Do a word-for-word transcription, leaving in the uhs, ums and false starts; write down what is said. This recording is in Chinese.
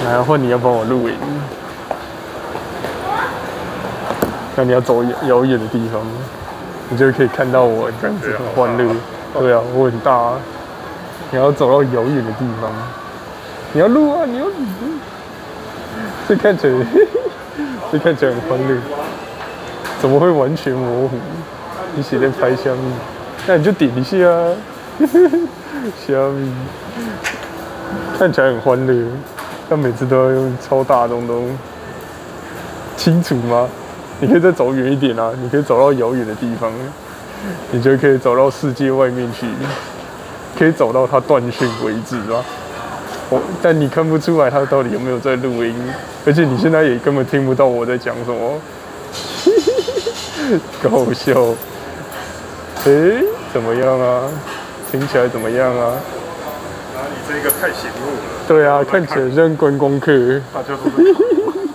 然后你要帮我录影，那你要走遥远的地方，你就可以看到我这样子很欢乐。对啊，我很大啊。你要走到遥远的地方，你要录啊，你要录。这看起来，这看起来很欢乐，怎么会完全模糊？你写在拍下面，那你就点一下啊。下面看起来很欢乐，但每次都要用超大东东。清楚吗？你可以再走远一点啊，你可以走到遥远的地方，你就可以走到世界外面去，可以走到它断讯为止啊。我，但你看不出来它到底有没有在录音，而且你现在也根本听不到我在讲什么，搞笑。诶、欸，怎么样啊？听起来怎么样啊？ 啊，你这个太醒目了。 对啊，看起来像观光客。 大家都在